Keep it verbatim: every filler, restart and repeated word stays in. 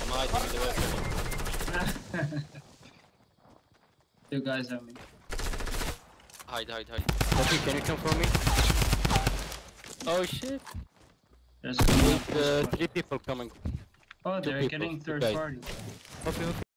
I'm hiding in the weapon. Two guys on me. Hide, hide, hide. Okay, can you come for me? Oh shit! There's With uh, three people coming. Oh, two they're people, getting two third guys. party. Okay, okay.